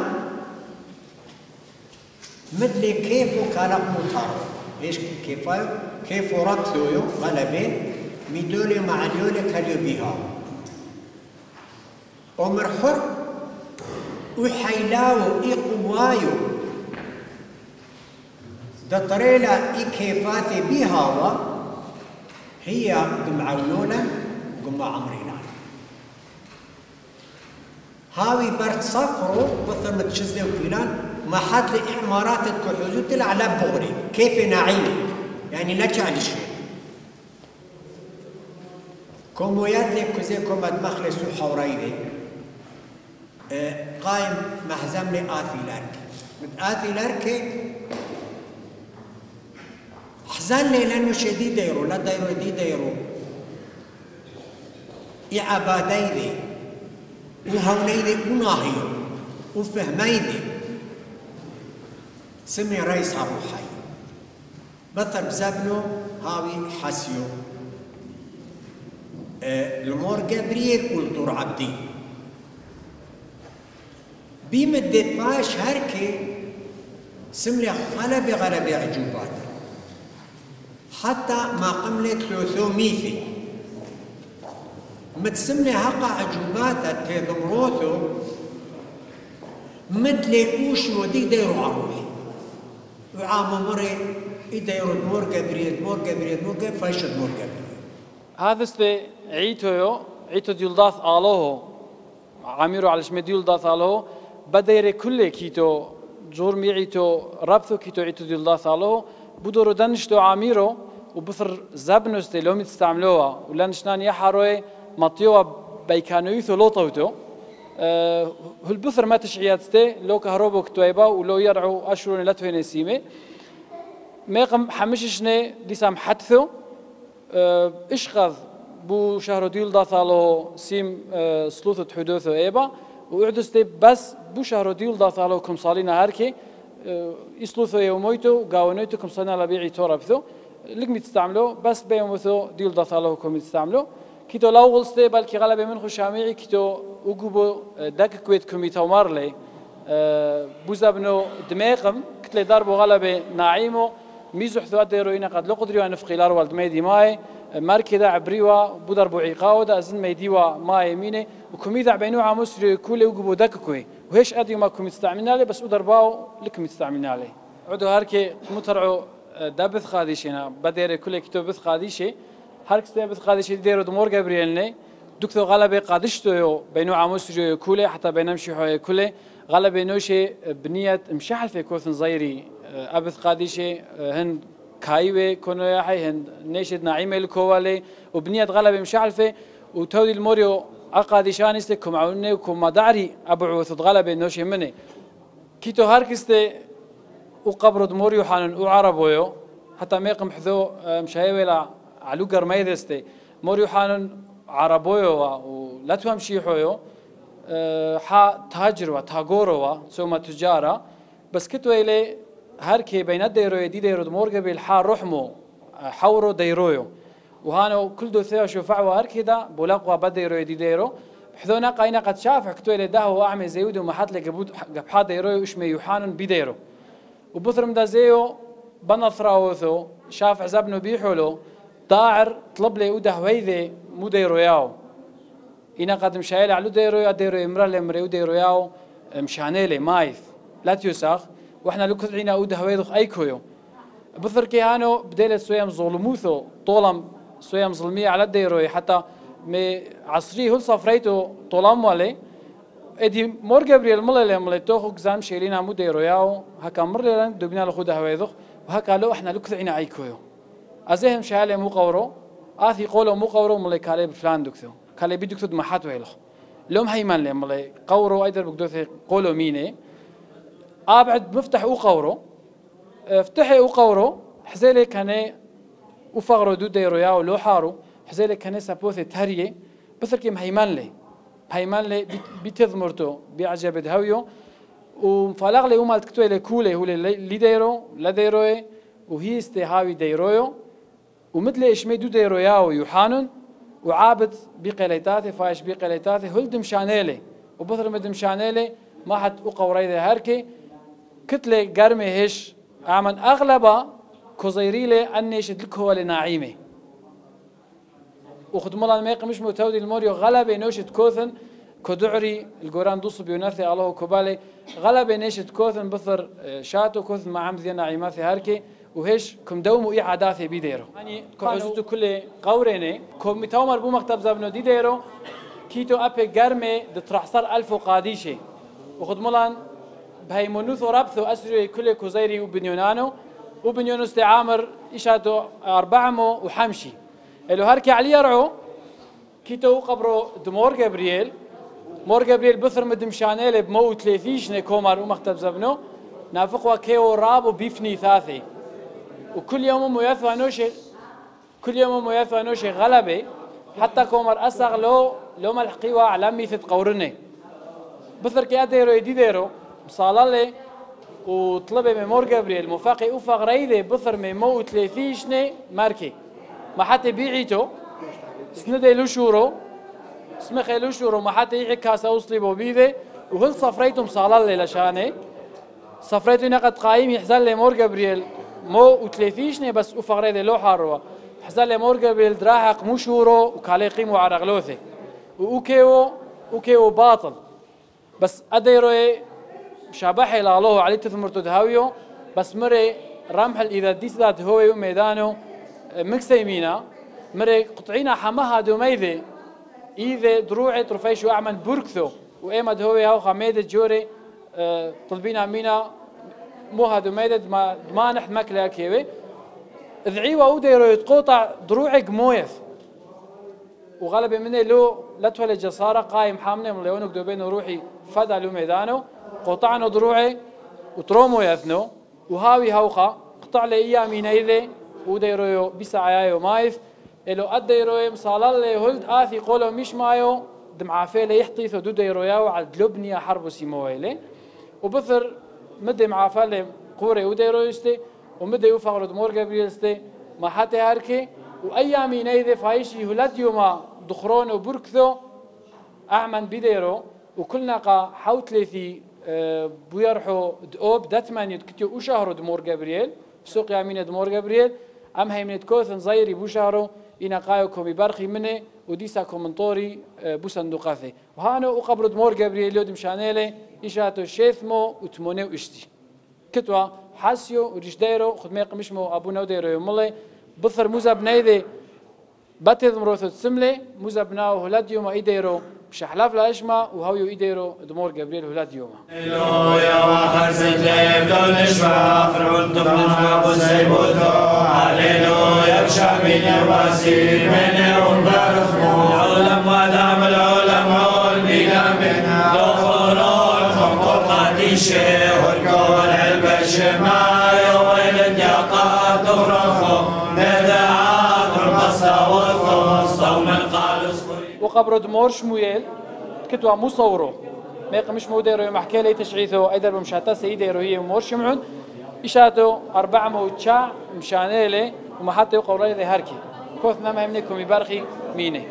مدلي كيفو كالق مطار ايش كيفو ربطيو غلبي ميدولي مع اليولي كاليو بيها عمر حر وحيلاو اي قوايو دطريلا إي كيفاتي بيهاوا هي قمعونولا وقمع عمرينا هاوي برد صفرو مثل ما تشزلي وكيلان ما حد لي إعمارات الكحوزوت على بغري كيف نعيم يعني لا تعلي شيء كومويات لي كوزي كومات مخلص وحوريدي قايم محزم لي آثي لاركي آثي لاركي حزن لي لأنه شديد ديرو لا ديرو دي ديرو إعباديدي وهونيدي وناهيو وفهميدي سمي رئيس أبو حي مثل بزبنو هاوي حسيو المور جبريل والدور عبدي بمدة باش هركي سملي غلبي عجوبات حتى ما قملت 300 متسملي هقا عجوبات تضمروثو مدلي وش ودي ديرو عروحي وعام مري يديرو مور جبريل فايشد مور جبريل هذا است عيتو ديولداث آلوه عميرو على شمي ديولداث آلوه بدير كل كيتو جور ميعيتو ربثو كيتو عيتو ديولداث آلوه بدورو دنشتو عميرو وبثر زبنوستي لو متستعملوها ولا نشنان يحروي مطيوه بيكانويثو لوطوتو هالبثر ما تشعياتستي لو كهروبو كتويبا ولو يرعو أشرون لاتوه نسيمه ميقم حمششني ديسام حدثو اشخذ بو شهر ديول داثالو سيم سلوثة حدوثو ايبا وعدستي بس بو شهر ديول داثالو كم صالينا هاركي يسلوثو يومويتو قاونويتو كم صالينا لبيعي توربثو لكم تستعملو بس بيوموثو ديول داثالو كم تستعملو كيتو لاو غلستي بالكي غلبي من خشاميعي كيتو وقوبو داك كويت كوميتو مارلي بوزابنو دميقم كتلي داربو غلبي ناعيمو ميزو حثوات ديروينا قد لو قدريوا نفقي لارو والدميدي ماي ماركدا عبريوا بودربو عيقاو دا ازن ميديوا ماي يميني وكميدا بينو عاموسري كولي وقبو داككوي وهيش اديو ما كم تستعملنا لي بس ودرباو لكم تستعملنا لي عدو هاركي مترعو دابث خاديشينا بدير كل كتاب بث خاديشي هاركس دابث خاديشي ديرو دمور جابريلني دكتور غلبي قادشتو بينو عاموسري كولي حتى بينمشي حوي كولي غلبي نوشي بنية مشاحل في كوثن زيري أبث قاديشي هند كايوي كونو ياحي هند نيشد نعيمة الكوالي وبنية غلبي مشاحل في وتودي الموريو أقاديشان استكم عوني وكم داري أبعوث غلبي نوشي مني كيتو هاركستي وقبرد موريو حانن وعربويو حتى ميقم حذو مشايوي لا علو قرميدستي موريو حانن عربويو ولا تمشي حويو حا تاجر وتاجوروا ثم تجارة بس كتو إلي هركي بين الديرو دي ديرو دمور قبل حا رحمو حورو ديرويو وهانو كل دو ثيو شوفعوا هركي دا بولاقوا بديرو دي ديرو بحذونا قاينا قد شافع كتو إلي ده هو أعمي زيود ومحط لي قبحا ديرويو إشمي يوحانن بديرو وبثرم دا زيو بنثراوثو شافع زبنو بيحولو داعر طلب لي وده ويذي مو ديروياو إنا قد مشايل على ديرو إمرا لمري وديرو ياو مشانيلي مايث لا تيوساخ وإحنا لو كثرينا أوده هويدخ أي كويو بثر كيهانو بديلة سويم ظلموثو طولم سويم ظلمية على ديرو حتى مي عصري هل صفريتو طولم والي إدي مور جبريل ملي توخو كزام شيلين عمو ديرو ياو هكا مرلن دوبنا لخوده هويدخ وهكا لو إحنا لو كثرينا أي كويو أزهم شهالي مو قورو آثي قولو مو قورو ملي كالي بفلان دوكثو كالي بيدك تد محات ويلخ لوم هيمان لي ملي قورو ايدر بقدوثي قولو ميني ابعد مفتح او قورو افتحي او قورو حزيلي كاني وفغرو دو ديرو ياو لو حارو حزيلي كاني سابوثي تهريه بثركي هيمان لي بتذمرتو بيعجب دهويو ومفالغ لي ومال تكتوي لي كولي هو لي ديرو لا ديروي وهي استهاوي ديرويو ومثل اشمي دو ديرو ياو يوحانن وعابد بقليتاته فايش بقليتاته هل دمشانيلي وبثر مدمشانيلي ما حد وقوريده هركي كتله قرمي هش عمن اغلبا كوزيريلي انيش دلكو لناعيمه وخدمولا ما يقمش متودي الموريو غلبه نوشت كوثن كدعري القران دوس بيوناثي الله كوبالي غلبه نيشت كوثن بثر شاتو كوثن مع عمذي ناعيماثي هركي وهيش كم دومو إيه عاداثي بيديرو يعني كحوزتو كل قوريني كم متومر بو مكتب زبنو دي ديرو كيتو أبي جرمي دترحصر 1000 قاديشة وخد ملان بهاي منوث وربثو أسري كل كوزيري وبنيونانو وبنيونو استعامر إشاتو 4 وحمشي اللي هركي علي يرعو كيتو قبرو دمور جابرييل مور جابرييل بثر مدمشانيل بموت ليفيش نكومر ومكتب زبنو نافقوا كيو راب وبيفني ثاثي وكل يوم مياثوا نوشي كل يوم مياثوا نوشي غلبة حتى كومر أسغ لو ملحقيوا على ميث قورني بثر كي أديرو يديرو مصالالي وطلبه من مور جابرييل مفاقي أوفا غريدة بثر من موت ليفيشني ماركي ما حتى بيعيتو سندي لوشورو سمخي لوشورو ما حتى يحكي كاسة وصلي بوبيده وهل صفريتو مصالالي لشاني صفريتو نقد قايم يحزن لي مور جابرييل مو وتليفيشني بس أوفا غريدة لو حاروا حزن لي مور جابرييل دراحق مشورو وكالي قيمو على غلوثي وكيو باطل بس أديرو شابحي لالوه علي تثمرتو دهاويو بس مري رمحل إذا ديس ذات هوي وميدانو مكسيمينا مري قطعينا حماها دوميذي إذا دروعي طرفيشو أعمل بركثو وإيمد هوي هاو خميدة جوري طلبينا مينا موها دوميذي ما نحت مكلا كيوي ذعيوة وديرو يتقوطع دروعي قمويث وغالبا مني لو لا تولي جسارة قايم حامني من ليونك دوبين روحي فدا لو ميدانو قطعنا دروعي وترومو يثنو وهاوي هاوخا قطع لي ايامين ايذي وديرو بسعايو مايث الو اديرو مصالال لي هلد اثي قولو مش مايو دمعافي لي يحطيثو دو ديرو ياو على دلبنيا حربو سيمويلي وبثر مدي معافى لي قوري وديرو يستي ومدي يوفغرو دمور جابرييل استي ما حتى هاركي وايامين ايذي فايشي هلد يوما دخرون وبركثو اعمن بديرو وكلنا قا حوتلي في بيرحو دؤوب دتمان يتكتيو وشهرو دمور جابرييل سوق يامين دمور جابرييل ام هيمنت كوثن زيري بوشهرو إنا قايوكم يبرخي مني وديسا كومنطوري بوصندوقاثي وهانو وقبر دمور جابرييل يود مشانيلي إشاتو شيثمو وتموني وإشتي كتوا حاسيو ورجديرو خدمي قمشمو أبو نوديرو يوملي بثر موزا بنايدي باتذ مروثو تسملي موزا بناو هلاد يوما إيديرو شحلاف لاشما وهاويو إيديرو دمور جابرييل هلاد يوما هللويا وخرسن جيب دون شفا فرعون طفل بوسيبوثو هللويا بشعبين يباسي من يوم برثمو العلم ودام العلم عول بقلبنا دخلون خمطر قديشة والكون البش ما يوين الدقاء تغرفو نذاعات البصة والفص ومن قال وقبر دمور شمويل كتوا مصورو ما يقمش موديرو محكي لي تشعيثو ايدر بمشاتا سيديرو هي مور شمعون إشاتو 4 موتشا مشانيلي وما حتى يقولي ذي هركي كوثنا ما يمنيكم يبرخي ميني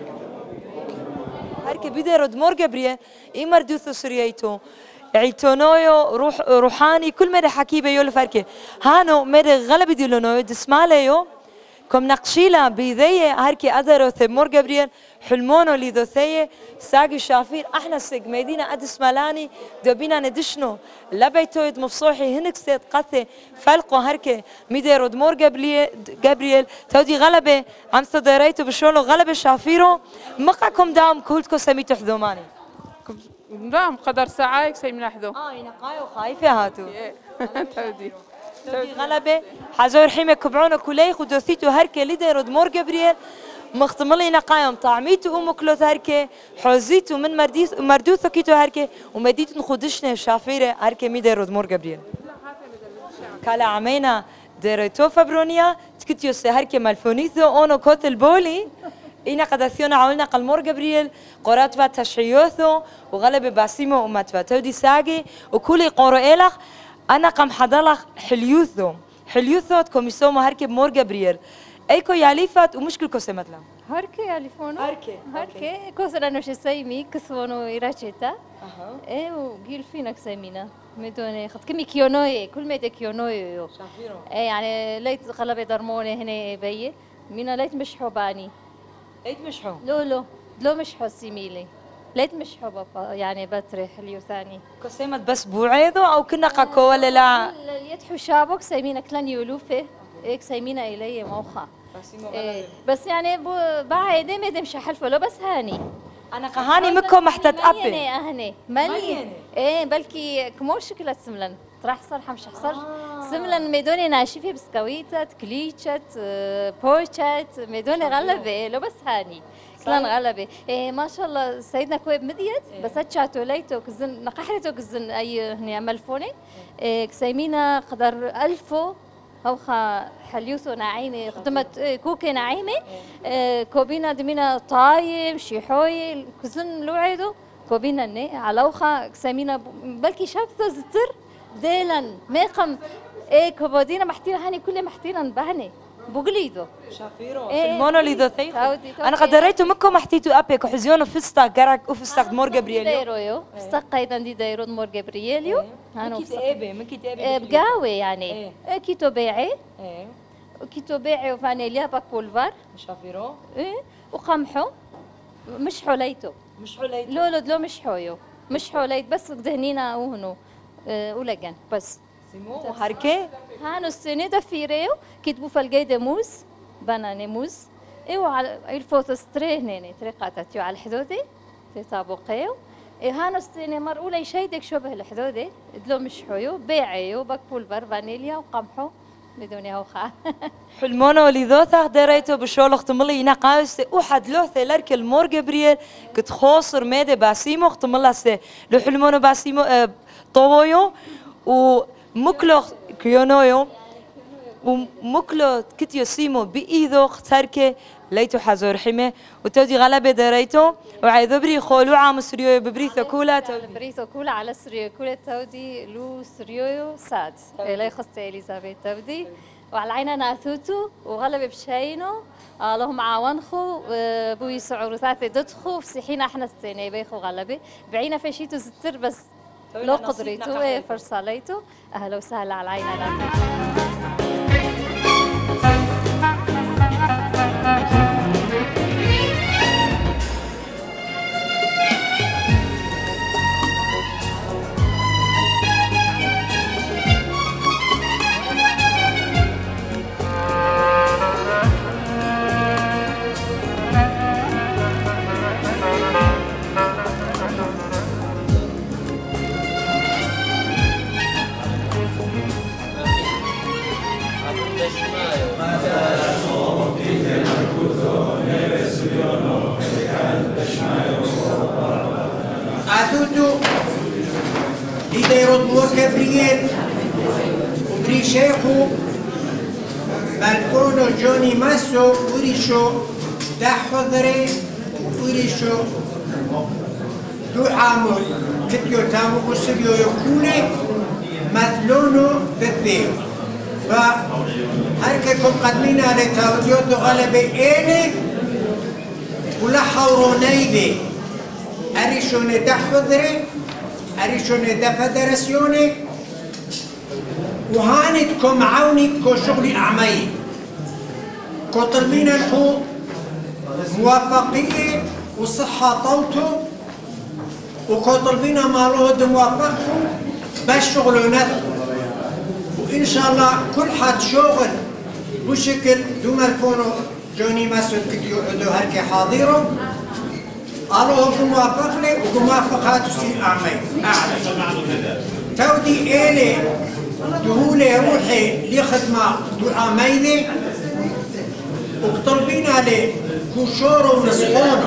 هركي بيديرو دمور جابرييل إمردوثو سريايتو عيتونويو روحاني كل مرة حكيبه يولو فركي هانو مرة غلب ديلونويو دسماليو كم نقشيلا بيذية هركي أدرو ثمور جابرييل حلمونو لذوثية ساقي شافير احنا سيق ميدينا أدس مالاني دوبينا ندشنو لبيتويد مفصوحي هنك سيد قثي فلقو هركي ميديرو دمور جابرييل تودي غلبة عم صدريتو بشولو غلبة شافيرو مقعكم دام كلتكو سميتو حذوماني دام قدر ساعة سيمنا حذو ينقايو خايفة هاتو تودي غلبة حزور حيمة كبرونو كليخ ودوثيتو هركي ليديرو دمور جابرييل مختملي نقايم طعميتو أمكلوث هركي حوزيتو من مردوثو كيتو هركي ومديتو نخدشنا شافيرة هركي ميديرو دمور جابرييل كالا عمينا ديريتو فبرونيا تكتيو هركي مالفونيثو اونو كوت البولي إنا قدثيونا عولنا قلمور جابرييل قراتوا تشعيوثو وغلب باسيمو وماتوا تودي ساقي وكولي قورو إلخ أنا قم حضلخ حليوثو تكوميسومو هركي بمور جابرييل ايكو ياليفات ومشكل كوسمت لهم هركي ياليفونو هركي كوسر انو شسيمي كسونو يراشيتا ايه وجيل فينك سمينا مدوني خد كمي كيونوي كل ميت كيونوي شافيرو ايه يعني ليت قلبي درموني هنا بي مينا ليت مشحو باني ليت مشحو لو مشحو سيميلي ليت مشحو بابا يعني بطري حليو ثاني كوسمت بس بوعيدو او كنا قاكو ولا لا يتحو شابك سيمينا كلان يولوفه إيك سيمينا إلي موخا بس يعني بعد ما تمشي حلفه لو بس هاني أنا قهاني مكو محتت أبي مليانة أهني مليانة إيه بلكي كمور شكلت سملن راح صرحة مش حصر سملن ميدوني ناشفة بسكويتة كليتشت بوشت ميدوني غلبة لو بس هاني كلان غلبة إيه ما شاء الله سيدنا كويب مديت بس أتشاتو ليتو كزن نقحرتو كزن أي هني ملفوني إيه كسيمينا قدر ألفو هوخا حليوثو نعيمة خدمت كوكي نعيمة كوبينا دمينا طايم شيحوي كزن لوعيدو كوبينا ني على وخا كسيمينا بلكي شابثو زتر ديلن ميقم كوبودينا محتينا هاني كل محتينا بهني بوغليدو شافيرو المونوليدو ثيف انا قدريتو مكو محتيتو ابيك وحزيونو فستا قرق وفستا مور جابرييليو دايرويو فستا قيدا دي دايرو مور جابرييليو هانو مكي تابي بقاوي يعني كيتو بيعي كيتو بيعي وفانيليا باك بولفار شافيرو وقمحو مش حوليتو لو مش حويو مش حوليت بس دهنينا وهنو ولجن بس سيمو وهركي هانو السنة دفيريو كتبوا فالجيدة موز بناني موز ايو على الفوتوستري هنيني طريقة تيو على الحدودي تطابقيو هانو السنة مر أولى شيدك شبه الحدودي دلو مش حيو بيعيو باك بولفر فانيليا وقمحو بدوني هوخا حلمونا وليذوثا دريتو بشول اختملي نقاوستي وحد لوثي لرك المور جبريل كت خوصر ميدي باسيمو اختملاسي لو حلمونا باسيمو طويو ومكلو كيونويو ومكلو كتيو سيمو بإيدو اختركي ليتو حزور حمي وتودي غلبة دريتو وعيدو بري خولو عام سريويو ببريثو كولا بريثو كولا على سريويو كولا تودي لو سريويو ساد إلي خصتي إليزابيث تودي وعلى عينا ناثوتو وغلبة بشاينو اللهم عاونخو بوي سعورثاتي ددخو فسيحينا احنا السنة بيخو غلبة بعينا فشيتو زتر بس لو قدريتو فرصاليتو أهلا وسهلا على عينا ناثوتو أثوتو لديرود مور كبريل وبري شيخو بالكونو جوني ماسو وريشو دا حضري وريشو دو عامو كتيو تامو كسريو يكوني مثلونو بثير فهرككم قدمينا لتاوديوتو غلبي إيني ولا حورونيدي أريشوني دا حضري أريشوني دا فدراسيوني وهانتكم عوني كو شغلي أعمي كو طلبينا كو موافقية وصحة طوتو وكو طلبينا مالوه موافقكم باش شغلوا نفسه وإن شاء الله كل حد شغل بشكل دون الفونو جوني مسعود كتيو عدو هركي حاضره قالوا هو موافق لي وموافقات تصير أعمى تودي إلي دهولي روحي لخدمة دعاميني وطلبين عليه كوشور ونسخونه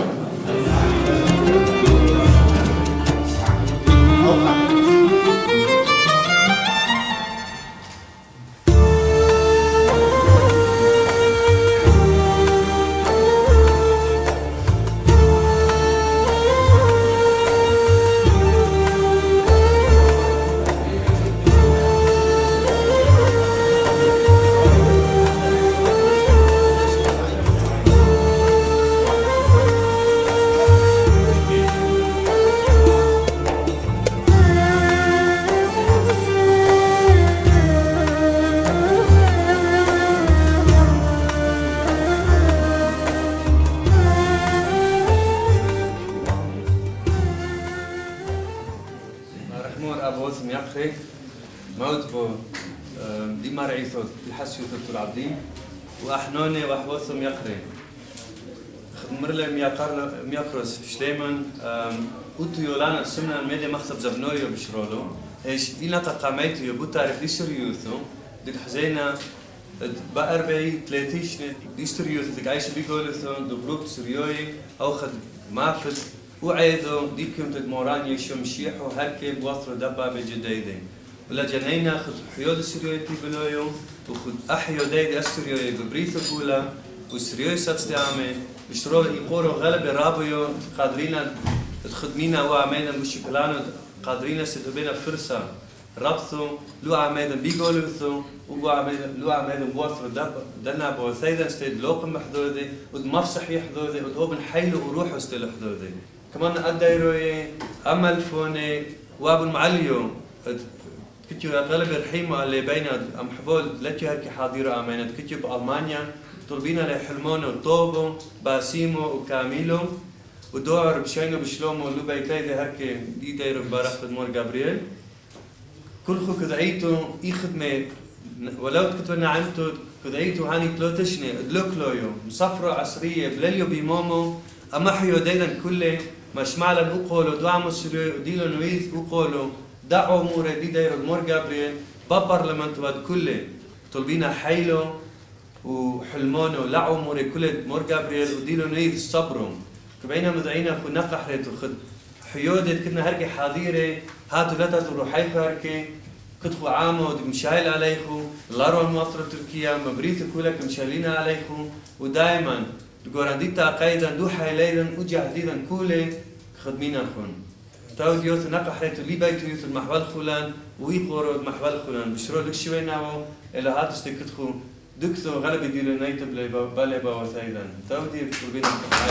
مرعيثوت الحسيوت العبدين وأحنوني وأحوثهم يقري مرلا ميقرس شليمن وتيولانا سمنا الميديا مختب زبنويو بشرولو ايش إلنا قاميتو يبو تعرف ليستريوثو دك حزينا بأربعي 30 ليستريوث دك عايش بيقولثو دبروك سريوي أو خد مافت وعيدو ديكم تدموران يشو مشيحو هركي بوثرو دبا بجديدين ولا جنينا خد حيود السريوي تيبلويو وخد أحيو ديدي السريوي ببريثو كولا والسريوي ستستعمل بشترول يقولوا غلبة رابيو قادرين تخدمينا وعمينا مشكلانو قادرين ستبينا فرصة ربطو لو عمينا بيقولوا لو عمينا بوثرو دنا بوثيدا ستيد لوقم محدودي ودمفصح يحدودي ودهوبن حيلو وروحو ستيل حدودي كمان أدايروي أمل فوني وابن معليو كتيو غلبة رحيمة اللي بين أم حبول لكي هركي حاضرة عمينا كتيو بألمانيا طلبينا لحلمونو طوبو باسيمو وكاميلو ودوعر بشينو بشلومو لو بيتايدي هركي دي دايرو بارح بدمور جابرييل كل خو كدعيتو اي خدمة ولو كنتو نعمتو كدعيتو هاني تلوتشني ادلوكلويو مسافرو عصرية بليليو بيمومو امحيو دايدا كله مش معلن اقولو دعمو سريو وديلو نويث اقولو دعو موري دي دايرو بدمور جابرييل ببرلمنتو باد كله طلبينا حيلو وحلمونه لعو موري كل مور جابرييل وديلو نيث صبرهم كبعينا مدعينا خو نقحرت وخد حيودت كنا هركي حاضيره هاتوا لا تاتوا روحي هركي كتخو عامو مشايل عليكم لارو المواصلة تركيا مبريت كلك مشايلين عليكم ودائما الجورانديتا قايدا دو حيليدا وجهديدا كله خدمينا خون تاود يوث نقحرت لي بيت يوث المحول خولان ويقورو المحول خولان بشرو لك شويناو الى هاتوا استكتخو دكتو غلبي ديلو نايتب بالي باوثايدا تاودي بتقولين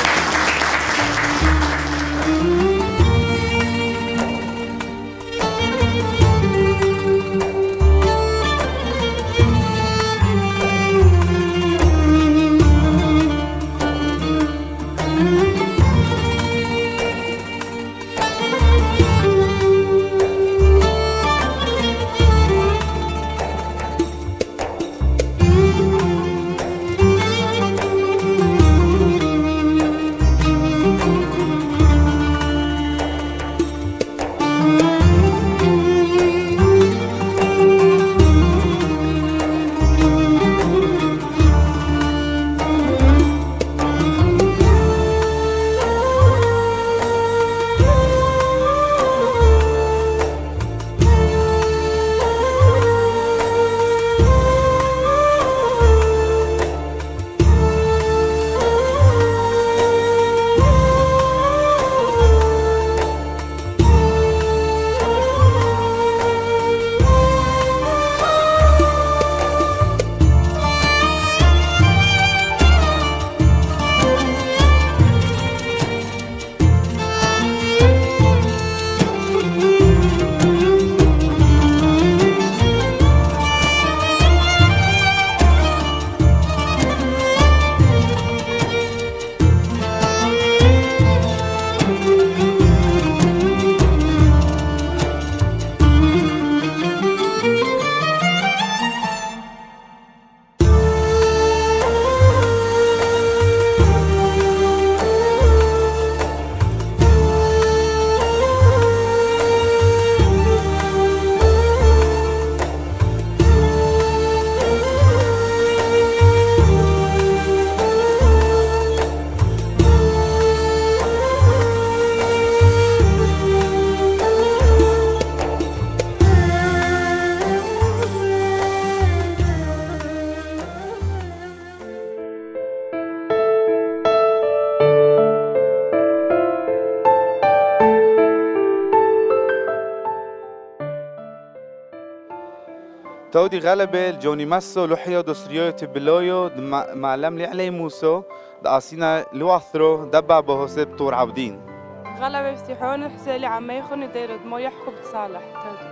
تودي غلبة الجوني مسو لحيو دوسريو تبلويو معلم لي علي موسو دقاسينا لوثرو دبع بهوسب طور عبدين غلبة بستيحون حسالي عميخون دير دمو يحكو بتصالح تودي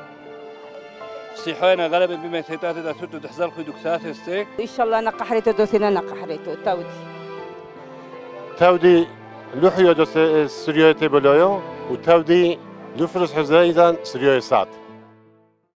بستيحونا غلبة بما تيتات داتوتو تحزر خي دكتات استيك إن شاء الله نقحريتو دوثينا نقحريتو تودي لحيو دوسريو تبلويو وتودي لفرس حزايدا سريو سات